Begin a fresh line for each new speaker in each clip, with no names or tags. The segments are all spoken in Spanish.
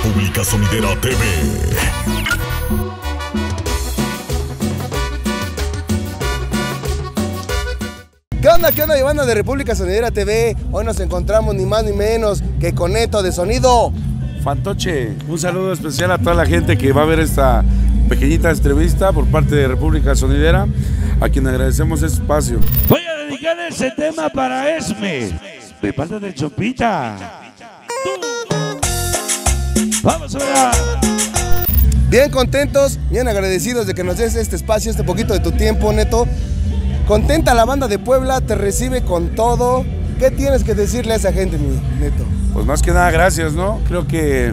República Sonidera TV.
¿Qué onda, banda de República Sonidera TV? Hoy nos encontramos ni más ni menos que con Neto de Sonido
Fantoche. Un saludo especial a toda la gente que va a ver esta pequeñita entrevista por parte de República Sonidera, a quien agradecemos este espacio.
Voy a dedicar ese tema para Esme, de parte de Chopita. Vamos a ver.
Bien contentos, bien agradecidos de que nos des este espacio, este poquito de tu tiempo, Neto. Contenta la banda de Puebla, te recibe con todo. ¿Qué tienes que decirle a esa gente, mi Neto?
Pues más que nada, gracias, ¿no? Creo que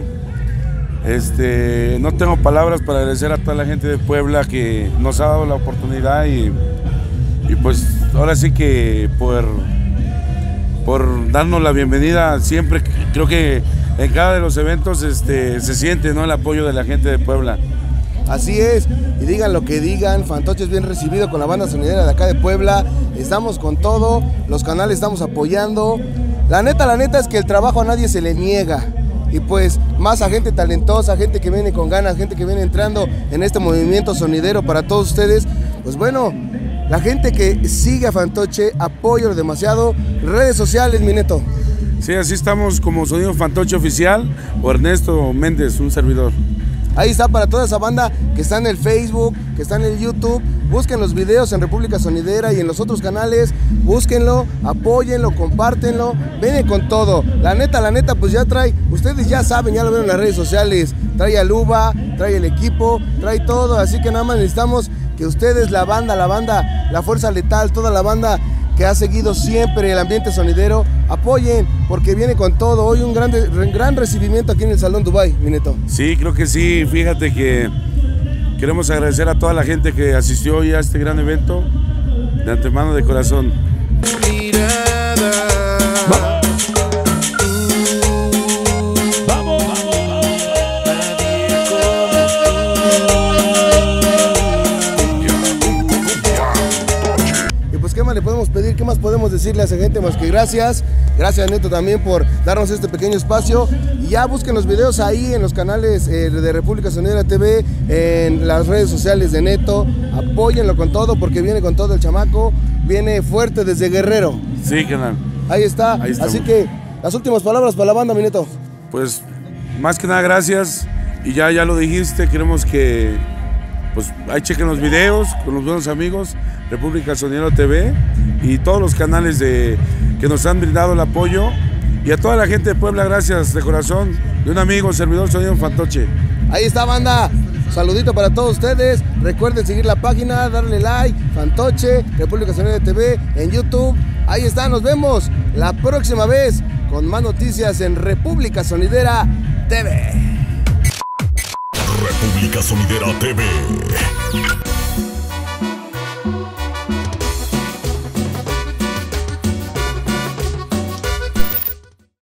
no tengo palabras para agradecer a toda la gente de Puebla que nos ha dado la oportunidad y pues ahora sí que por darnos la bienvenida siempre. Creo que en cada de los eventos se siente, ¿no?, el apoyo de la gente de Puebla.
Así es, y digan lo que digan, Fantoche es bien recibido con la banda sonidera de acá de Puebla. Estamos con todo, los canales estamos apoyando. La neta es que el trabajo a nadie se le niega. Y pues más a gente talentosa, gente que viene con ganas, gente que viene entrando en este movimiento sonidero para todos ustedes. Pues bueno, la gente que sigue a Fantoche, apóyalo demasiado. Redes sociales, mi Neto.
Sí, así estamos como Sonido Fantoche Oficial, o Ernesto Méndez, un servidor.
Ahí está para toda esa banda que está en el Facebook, que está en el YouTube. Busquen los videos en República Sonidera y en los otros canales. Búsquenlo, apóyenlo, compártenlo. Viene con todo. La neta, pues ya trae, ustedes ya saben, ya lo ven en las redes sociales. Trae al Uva, trae el equipo, trae todo. Así que nada más necesitamos que ustedes, la banda, la Fuerza Letal, toda la banda que ha seguido siempre el ambiente sonidero, apoyen, porque viene con todo. Hoy un gran recibimiento aquí en el Salón Dubai, mi Neto.
Sí, creo que sí. Fíjate que queremos agradecer a toda la gente que asistió hoy a este gran evento, de antemano, de corazón.
¿Qué más le podemos pedir? ¿Qué más podemos decirle a esa gente más que gracias? Gracias, Neto, también por darnos este pequeño espacio. Y ya busquen los videos ahí en los canales de República Sonidera TV, en las redes sociales de Neto. Apóyenlo con todo, porque viene con todo el chamaco. Viene fuerte desde Guerrero.
Sí, canal.
Ahí está. Así que las últimas palabras para la banda, mi Neto.
Pues más que nada, gracias. Y ya lo dijiste, queremos que pues ahí chequen los videos con los buenos amigos, República Sonidera TV y todos los canales que nos han brindado el apoyo. Y a toda la gente de Puebla, gracias de corazón, de un amigo, servidor Sonido Fantoche.
Ahí está, banda. Saludito para todos ustedes. Recuerden seguir la página, darle like, Fantoche, República Sonidera TV en YouTube. Ahí está, nos vemos la próxima vez con más noticias en República Sonidera TV.
República Sonidera TV.